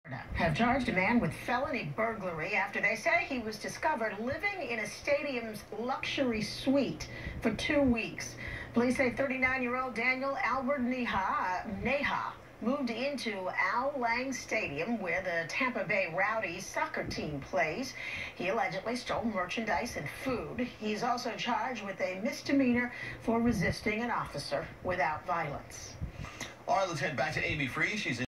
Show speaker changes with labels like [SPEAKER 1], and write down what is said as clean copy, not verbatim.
[SPEAKER 1] Have charged a man with felony burglary after they say he was discovered living in a stadium's luxury suite for 2 weeks. Police say 39-year-old Daniel Albert Neha moved into Al Lang Stadium, where the Tampa Bay Rowdies soccer team plays. He allegedly stole merchandise and food. He's also charged with a misdemeanor for resisting an officer without violence.
[SPEAKER 2] All right, let's head back to Amy Free. She's